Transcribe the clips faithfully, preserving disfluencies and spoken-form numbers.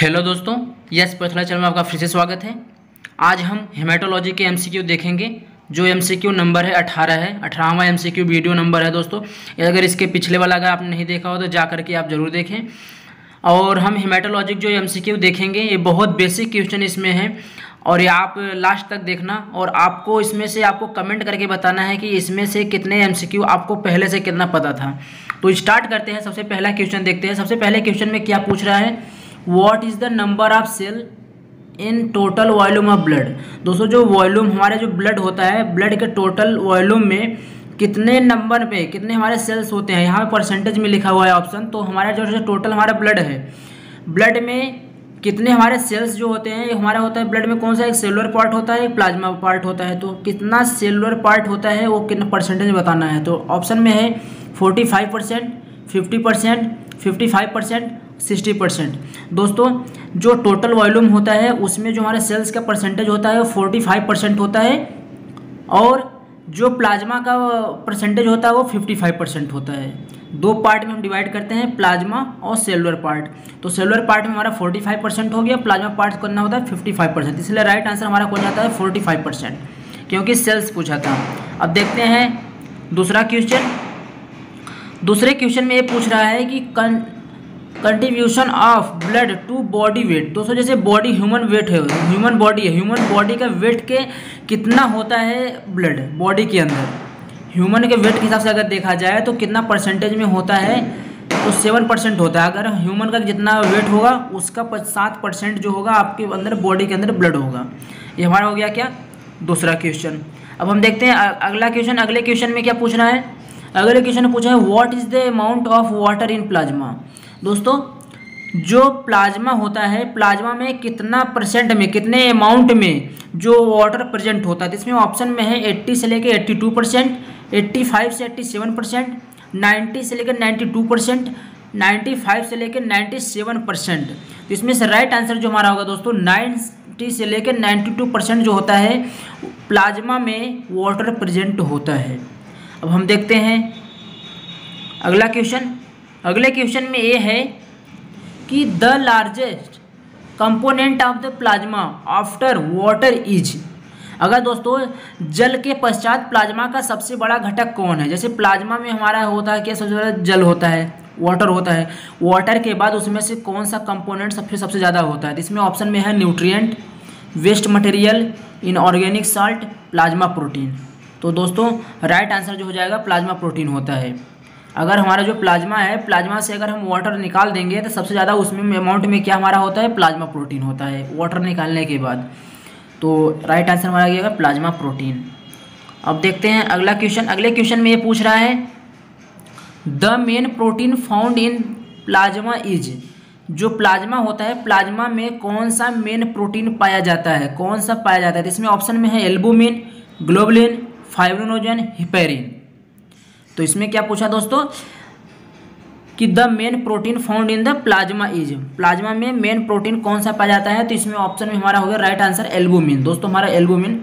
Hello दोस्तों, yes pathology channel में आपका फिर से स्वागत है। आज हम हेमाटोलॉजी के एमसीक्यू देखेंगे। जो एमसीक्यू नंबर है अठारह है, अठारहवां एमसीक्यू वीडियो नंबर है दोस्तों। अगर इसके पिछले वाला अगर आपने नहीं देखा हो तो जा करके आप ज़रूर देखें। और हम हेमाटोलॉजी जो एमसीक्यू देखेंगे ये बहुत बेसिक क्वेश्चन इसमें है और ये आप लास्ट तक देखना और आपको इसमें से आपको कमेंट करके बताना है कि इसमें से कितने एमसीक्यू आपको पहले से कितना पता था। तो स्टार्ट करते हैं। सबसे पहला क्वेश्चन देखते हैं। सबसे पहले क्वेश्चन में क्या पूछ रहा है, what is the number of cell in total volume of blood. दोस्तों जो वॉल्यूम हमारे जो ब्लड होता है, ब्लड के टोटल वॉल्यूम में कितने नंबर पे कितने हमारे सेल्स होते हैं, यहाँ पे परसेंटेज में लिखा हुआ है ऑप्शन। तो हमारा जो जो टोटल हमारा ब्लड है, ब्लड में कितने हमारे सेल्स जो होते हैं, ये हमारा होता है ब्लड में कौन सा, एक सेलुलर पार्ट होता है, एक प्लाज्मा पार्ट होता है। तो कितना सेलुलर पार्ट होता है वो कितना परसेंटेज बताना है। तो ऑप्शन में है forty five percent, fifty percent, fifty five percent, sixty percent. दोस्तों जो टोटल वॉल्यूम होता है उसमें जो हमारे सेल्स का परसेंटेज होता है वो फोर्टी फाइव परसेंट होता है और जो प्लाज्मा का परसेंटेज होता है वो फिफ्टी फाइव परसेंट होता है। दो पार्ट में हम डिवाइड करते हैं, प्लाज्मा और सेलुलर पार्ट। तो सेलुलर पार्ट में हमारा फोर्टी फाइव परसेंट हो गया, प्लाज्मा पार्ट करना होता है फिफ्टी फाइव परसेंट। इसलिए राइट आंसर हमारा कौन जाता है, फोर्टी फाइव परसेंट, क्योंकि सेल्स पूछा था। अब देखते हैं दूसरा क्वेश्चन। दूसरे क्वेश्चन में ये पूछ रहा है कि contribution of blood to body weight. दोस्तों जैसे बॉडी ह्यूमन वेट है, ह्यूमन बॉडी है, ह्यूमन बॉडी का वेट के कितना होता है ब्लड बॉडी के अंदर, ह्यूमन के वेट के हिसाब से अगर देखा जाए तो कितना परसेंटेज में होता है, तो सेवन परसेंट होता है। अगर ह्यूमन का जितना वेट होगा उसका सात परसेंट जो होगा आपके अंदर बॉडी के अंदर ब्लड होगा। ये हमारा हो गया क्या, दूसरा क्वेश्चन। अब हम देखते हैं अगला क्वेश्चन। अगले क्वेश्चन में क्या पूछ रहा है, अगले क्वेश्चन में पूछा है what is the amount of water in plasma. दोस्तों जो प्लाज्मा होता है, प्लाज्मा में कितना परसेंट में, कितने अमाउंट में जो वाटर प्रेजेंट होता है। इसमें ऑप्शन में है अस्सी से लेकर बयासी परसेंट, पचासी से सत्तासी परसेंट, नब्बे से लेकर बानवे परसेंट, पचानवे से लेकर सत्तानवे परसेंट। तो इसमें से राइट आंसर जो हमारा होगा दोस्तों नब्बे से लेकर बानवे परसेंट जो होता है प्लाज्मा में वाटर प्रेजेंट होता है। अब हम देखते हैं अगला क्वेश्चन। अगले क्वेश्चन में ये है कि the largest component of the plasma after water is. अगर दोस्तों जल के पश्चात प्लाज्मा का सबसे बड़ा घटक कौन है। जैसे प्लाज्मा में हमारा होता है कि सबसे बड़ा जल होता है, वाटर होता है, वाटर के बाद उसमें से कौन सा कंपोनेंट सबसे सबसे ज़्यादा होता है। इसमें ऑप्शन में है nutrient, waste material, inorganic salt, plasma protein. तो दोस्तों राइट आंसर जो हो जाएगा प्लाज्मा प्रोटीन होता है। अगर हमारा जो प्लाज्मा है, प्लाज्मा से अगर हम वाटर निकाल देंगे तो सबसे ज़्यादा उसमें अमाउंट में क्या हमारा होता है, प्लाज्मा प्रोटीन होता है वाटर निकालने के बाद। तो राइट आंसर हमारा आएगा प्लाज्मा प्रोटीन। अब देखते हैं अगला क्वेश्चन। अगले क्वेश्चन में ये पूछ रहा है the main protein found in plasma is. जो प्लाज्मा होता है, प्लाज्मा में कौन सा मेन प्रोटीन पाया जाता है, कौन सा पाया जाता है। इसमें ऑप्शन में है एल्बुमिन, ग्लोबुलिन, फाइब्रिनोजन, हिपेरिन। तो इसमें क्या पूछा दोस्तों कि the main protein found in the plasma is, plasma में मेन प्रोटीन कौन सा पाया जाता है। तो इसमें ऑप्शन में हमारा होगा राइट आंसर एल्बुमिन। दोस्तों हमारा एल्बुमिन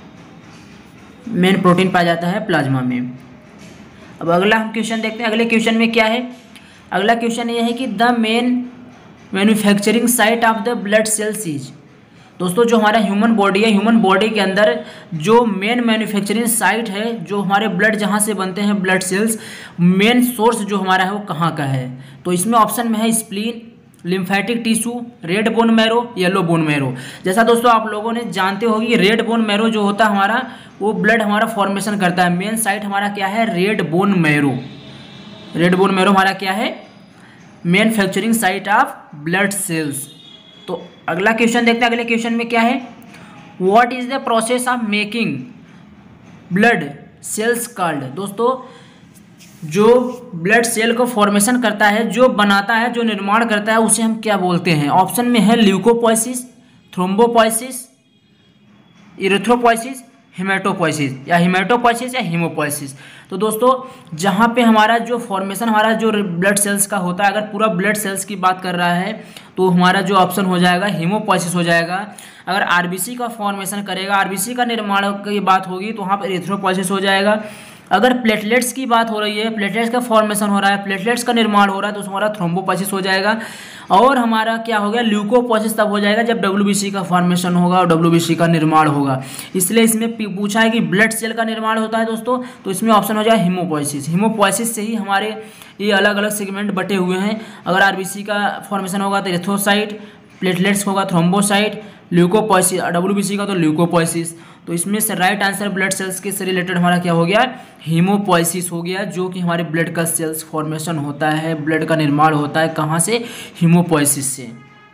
मेन प्रोटीन पाया जाता है प्लाज्मा में। अब अगला हम क्वेश्चन देखते हैं। अगले क्वेश्चन में क्या है, अगला क्वेश्चन ये है कि the main manufacturing site of the blood cells is. दोस्तों जो हमारा ह्यूमन बॉडी है, ह्यूमन बॉडी के अंदर जो मेन मैन्युफैक्चरिंग साइट है, जो हमारे ब्लड जहाँ से बनते हैं ब्लड सेल्स, मेन सोर्स जो हमारा है वो कहाँ का है। तो इसमें ऑप्शन में है spleen, lymphatic tissue, red bone marrow, yellow bone marrow. जैसा दोस्तों आप लोगों ने जानते होगी कि रेड बोन मैरो जो होता है हमारा, वो ब्लड हमारा फॉर्मेशन करता है। मेन साइट हमारा क्या है, red bone marrow. Red bone marrow हमारा क्या है, manufacturing site of blood cells. तो अगला क्वेश्चन देखते हैं। अगले क्वेश्चन में क्या है, what is the process of making blood cells called. दोस्तों जो ब्लड सेल को फॉर्मेशन करता है, जो बनाता है, जो निर्माण करता है, उसे हम क्या बोलते हैं। ऑप्शन में है ल्यूकोपोइसिस, थ्रोम्बोपोइसिस, इरिथ्रोपोइसिस, हेमेटोपोइसिस या हेमेटोपोइसिस या हीमोपोइसिस। तो दोस्तों जहाँ पे हमारा जो फॉर्मेशन हमारा जो ब्लड सेल्स का होता है, अगर पूरा ब्लड सेल्स की बात कर रहा है तो हमारा जो ऑप्शन हो जाएगा हीमोपोइसिस हो जाएगा। अगर आरबीसी का फॉर्मेशन करेगा, आरबीसी का निर्माण की बात होगी तो वहाँ पर एरिथ्रोपोइसिस हो जाएगा। अगर प्लेटलेट्स की बात हो रही है, प्लेटलेट्स का फॉर्मेशन हो रहा है, प्लेटलेट्स का निर्माण हो रहा है, तो हमारा थ्रोम्बोपाइसिस हो जाएगा। और हमारा क्या हो गया, ल्यूकोपोसिस तब हो जाएगा जब डब्ल्यूबीसी का फॉर्मेशन होगा और डब्ल्यूबीसी का निर्माण होगा। इसलिए इसमें पूछा है कि ब्लड सेल का निर्माण होता है दोस्तों, तो इसमें ऑप्शन हो जाएगा हीमोपोइसिस। हीमोपोइसिस से ही हमारे ये अलग अलग सेगमेंट बटे हुए हैं। अगर आरबीसी का फॉर्मेशन होगा तो एरिथ्रोसाइट, प्लेटलेट्स होगा थ्रोम्बोसाइट, ल्यूकोपोइसिस, डब्ल्यूबीसी का तो ल्यूकोपोइसिस। तो इसमें से राइट आंसर ब्लड सेल्स के से रिलेटेड हमारा क्या हो गया, हीमोपोइसिस हो गया, जो कि हमारे ब्लड का सेल्स फॉर्मेशन होता है, ब्लड का निर्माण होता है कहाँ से, हीमोपोइसिस से।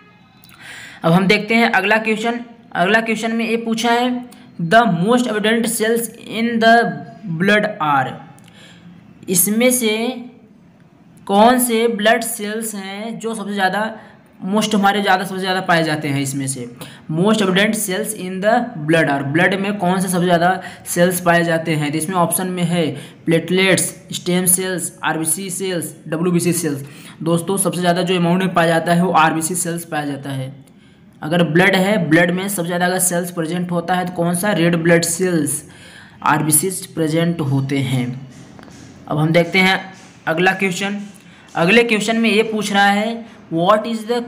अब हम देखते हैं अगला क्वेश्चन। अगला क्वेश्चन में ये पूछा है the most evident cells in the blood are, इसमें से कौन से ब्लड सेल्स हैं जो सबसे ज़्यादा मोस्ट हमारे ज़्यादा सबसे ज़्यादा पाए जाते हैं। इसमें से most evident cells in the blood are, blood में कौन से सबसे ज़्यादा सेल्स पाए जाते हैं। तो इसमें ऑप्शन में है platelets, stem cells, RBC cells, WBC cells. दोस्तों सबसे ज़्यादा जो अमाउंट में पाया जाता है वो आरबीसी सेल्स पाया जाता है। अगर ब्लड है, ब्लड में सबसे ज़्यादा अगर सेल्स प्रेजेंट होता है तो कौन सा, red blood cells, RBC present होते हैं। अब हम देखते हैं अगला क्वेश्चन। अगले क्वेश्चन में ये पूछ रहा है what is the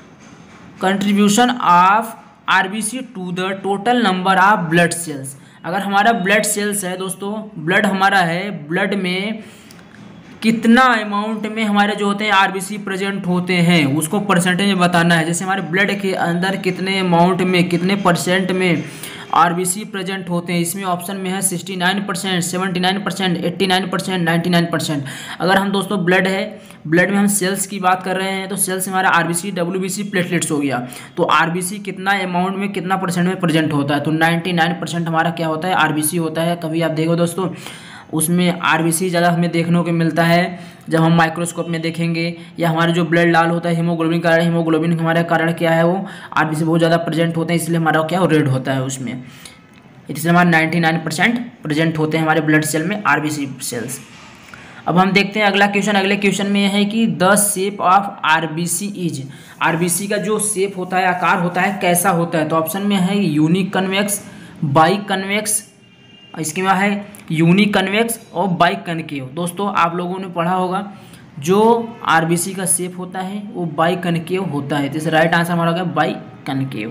contribution of RBC to the total number of blood cells. अगर हमारा ब्लड सेल्स है दोस्तों, ब्लड हमारा है, ब्लड में कितना अमाउंट में हमारे जो होते हैं आरबीसी प्रेजेंट होते हैं उसको परसेंटेज में बताना है। जैसे हमारे ब्लड के अंदर कितने अमाउंट में, कितने परसेंट में आरबीसी प्रेजेंट होते हैं। इसमें ऑप्शन में है sixty nine percent, seventy nine percent, eighty nine percent, ninety nine percent. अगर हम दोस्तों ब्लड है, ब्लड में हम सेल्स की बात कर रहे हैं तो सेल्स हमारा आरबीसी, डब्ल्यूबीसी, प्लेटलेट्स हो गया। तो आरबीसी कितना अमाउंट में, कितना परसेंट में प्रेजेंट होता है, तो नाइन्टी नाइन परसेंट हमारा क्या होता है, आरबीसी होता है। कभी आप देखो दोस्तों उसमें आरबीसी ज़्यादा हमें देखने को मिलता है जब हम माइक्रोस्कोप में देखेंगे, या हमारे जो ब्लड लाल होता है हीमोग्लोबिन कारण, हीमोग्लोबिन हमारे कारण क्या है, वो आरबीसी बहुत ज़्यादा प्रेजेंट होते हैं, इसलिए हमारा क्या रेड होता है उसमें। इसलिए हमारे नाइन्टी नाइन परसेंट प्रेजेंट होते हैं हमारे ब्लड सेल में आरबीसी सेल्स। अब हम देखते हैं अगला क्वेश्चन। अगले क्वेश्चन में है कि the shape of RBC is, RBC का जो शेप होता है, आकार होता है, कैसा होता है। तो ऑप्शन में है यूनिक कन्वेक्स, बाई कन्वेक्स, इसके में है यूनिक कन्वेक्स और बाई कनकेव। दोस्तों आप लोगों ने पढ़ा होगा जो आरबीसी का शेप होता है वो बाई कनकेव होता है, तो राइट आंसर हमारा होगा बाई कनकेव।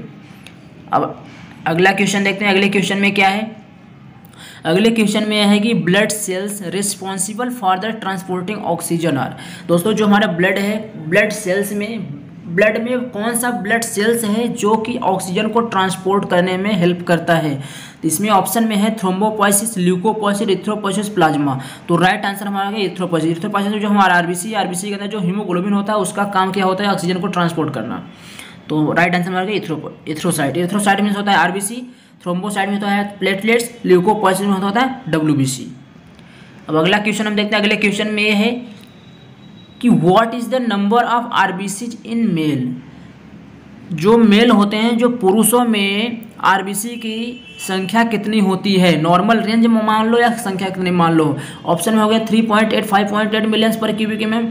अब अगला क्वेश्चन देखते हैं। अगले क्वेश्चन में क्या है, अगले क्वेश्चन में यह है कि blood cells responsible for the transporting oxygen are. दोस्तों जो हमारा ब्लड है, ब्लड सेल्स में, ब्लड में कौन सा ब्लड सेल्स है जो कि ऑक्सीजन को ट्रांसपोर्ट करने में हेल्प करता है। तो इसमें ऑप्शन में है थ्रोम्बोपोइसिस, ल्यूकोपोइसिस, इथ्रोपोइसिस, प्लाज्मा। तो राइट आंसर हमारा है इथ्रोपोइसिस। इथ्रोपोइसिस में जो हमारा आरबीसी, आरबीसी के अंदर जो हीमोग्लोबिन होता है उसका काम क्या होता है, ऑक्सीजन को ट्रांसपोर्ट करना। तो राइट आंसर हमारा इथ्रो इथ्रोसाइट। इथ्रोसाइट में होता है आरबीसी, थ्रोम्बोसाइट में होता है प्लेटलेट्स, ल्यूकोपोइसिस में होता है डब्ल्यूबीसी। अब अगला क्वेश्चन हम देखते हैं। अगले क्वेश्चन में ये है कि what is the number of RBC in male. जो मेल होते हैं, जो पुरुषों में आरबीसी की संख्या कितनी होती है, नॉर्मल रेंज में मान लो या संख्या कितनी मान लो। ऑप्शन में हो गया three point eight, five point eight millions पर क्यूबिक एम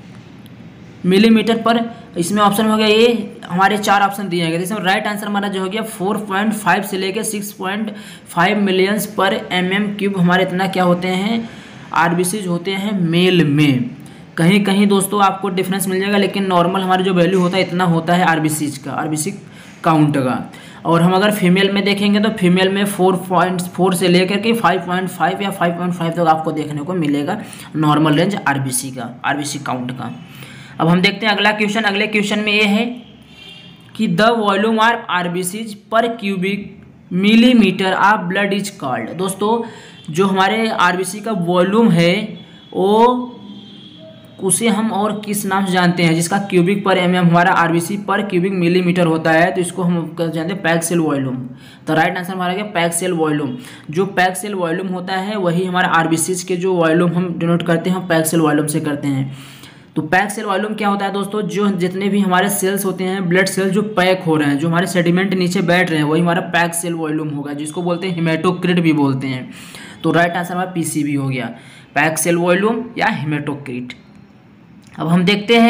मिलीमीटर पर। इसमें ऑप्शन में हो गया ये हमारे चार ऑप्शन दिए गए, जिसमें राइट आंसर हमारा जो हो गया फोर पॉइंट फाइव से लेकर सिक्स पॉइंट फाइव मिलियंस पर एम एम क्यूब हमारे इतना क्या होते हैं, आरबीसीज होते हैं मेल में। कहीं कहीं दोस्तों आपको डिफरेंस मिल जाएगा, लेकिन नॉर्मल हमारा जो वैल्यू होता है इतना होता है आरबीसीज का, आरबीसी काउंट का। और हम अगर फीमेल में देखेंगे तो फीमेल में फोर पॉइंट फोर से लेकर के फाइव पॉइंट फाइव या फाइव पॉइंट फाइव तक आपको देखने को मिलेगा नॉर्मल रेंज आरबीसी का, आरबीसी काउंट का। अब हम देखते हैं अगला क्वेश्चन। अगले क्वेश्चन में ये है कि the volume of RBCs per cubic millimetre of blood is called. दोस्तों जो हमारे आरबीसी का वॉल्यूम है वो उसे हम और किस नाम से जानते हैं, जिसका क्यूबिक पर एम एम हमारा आरबीसी पर क्यूबिक मिलीमीटर होता है, तो इसको हम जानते हैं पैक सेल वॉल्यूम। तो राइट आंसर हमारा क्या, पैक सेल वॉल्यूम। जो पैक सेल वॉल्यूम होता है वही हमारा आरबीसीज के जो वॉल्यूम हम डिनोट करते हैं पैक सेल वॉल्यूम से करते हैं। तो पैक सेल वॉल्यूम क्या होता है दोस्तों, जो जितने भी हमारे सेल्स होते हैं, ब्लड सेल्स जो पैक हो रहे हैं, जो हमारे सेडिमेंट नीचे बैठ रहे हैं, वही हमारा पैक सेल वॉल्यूम होगा, जिसको बोलते हैं हेमेटोक्रिट भी बोलते हैं। तो राइट आंसर हमारा पीसीबी हो गया, पैक सेल वॉल्यूम या हेमेटोक्रिट। अब हम देखते हैं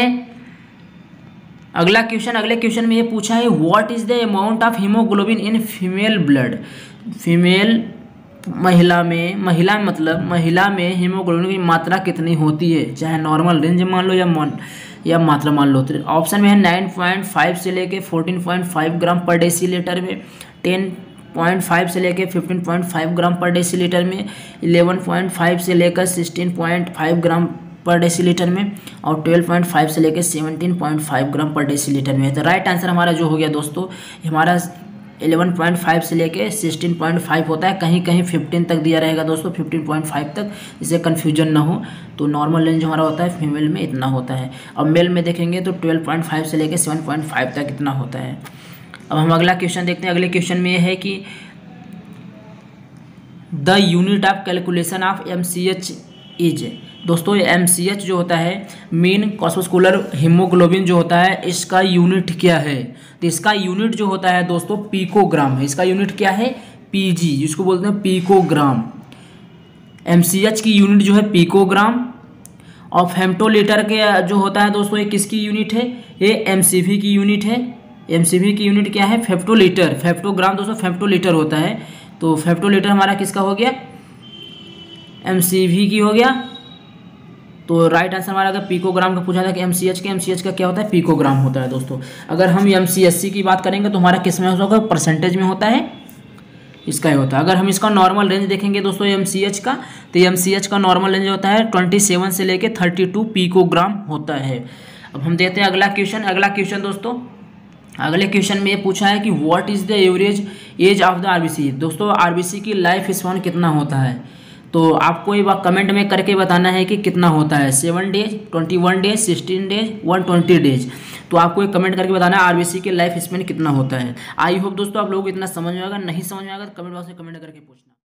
अगला क्वेश्चन। अगले क्वेश्चन में ये पूछा है what is the amount of haemoglobin in female blood. Female महिला में महिला मतलब महिला में हीमोग्लोबिन की मात्रा कितनी होती है, चाहे नॉर्मल रेंज मान लो या मान या मात्रा मान लो। तो ऑप्शन में है नाइन पॉइंट फाइव से लेके फोर्टीन पॉइंट फाइव ग्राम पर डेसीलीटर में, टेन पॉइंट फाइव से लेके फिफ्टीन पॉइंट फाइव ग्राम पर डेसीलीटर में, इलेवन पॉइंट फाइव से लेकर सिक्सटीन पॉइंट फाइव ग्राम पर डेसीलीटर में, और ट्वेल्व पॉइंट फाइव से लेकर सेवनटीन पॉइंट फाइव ग्राम पर डेसीलीटर में। तो राइट आंसर हमारा जो हो गया दोस्तों, हमारा इलेवन पॉइंट फाइव से लेके सिक्सटीन पॉइंट फाइव होता है, कहीं कहीं फिफ्टीन तक दिया रहेगा दोस्तों, फिफ्टीन पॉइंट फाइव तक, इससे कन्फ्यूजन ना हो। तो नॉर्मल रेंज हमारा होता है फीमेल में इतना होता है, और मेल में देखेंगे तो ट्वेल्व पॉइंट फाइव से लेके सेवन पॉइंट फाइव तक इतना होता है। अब हम अगला क्वेश्चन देखते हैं। अगले क्वेश्चन में ये है कि the unit of calculation of M C H is. दोस्तों एम सी एच जो होता है मीन कॉर्पस्कुलर हीमोग्लोबिन जो होता है, इसका यूनिट क्या है? तो इसका यूनिट जो होता है दोस्तों पिकोग्राम है। इसका यूनिट क्या है? पीजी, जिसको बोलते हैं पिकोग्राम। एम सी एच की यूनिट जो है पिकोग्राम, और फेम्टोलीटर के जो होता है दोस्तों, ये किसकी यूनिट है? ये एम सी वी की यूनिट है। एम सी वी की यूनिट क्या है? फेप्टोलीटर। फेप्टोग्राम दोस्तों फेप्टोलीटर होता है, तो फेप्टोलीटर हमारा किसका हो गया? एम सी वी की हो गया। तो राइट आंसर हमारा अगर पिकोग्राम का पूछा था कि एमसीएच के एमसीएच का क्या होता है? पिकोग्राम होता है दोस्तों। अगर हम एमसीएचसी की बात करेंगे तो हमारा किस में होगा? परसेंटेज में होता है, इसका ही होता है। अगर हम इसका नॉर्मल रेंज देखेंगे दोस्तों एमसीएच का, तो एमसीएच का नॉर्मल रेंज होता है ट्वेंटी सेवन से लेके थर्टी टू पिकोग्राम होता है। अब हम देखते हैं अगला क्वेश्चन। अगला क्वेश्चन दोस्तों, अगले क्वेश्चन में ये पूछा है कि what is the average age of the RBC. दोस्तों आरबीसी की लाइफ स्पैन कितना होता है? तो आपको ये बात कमेंट में करके बताना है कि कितना होता है। Seven days, twenty one days, sixteen days, one twenty days. तो आपको एक कमेंट करके बताना है आरबीसी के लाइफ स्पैन कितना होता है। आई होप दोस्तों आप लोगों को इतना समझ में आएगा। नहीं समझ में आएगा तो कमेंट बॉक्स में कमेंट करके पूछना।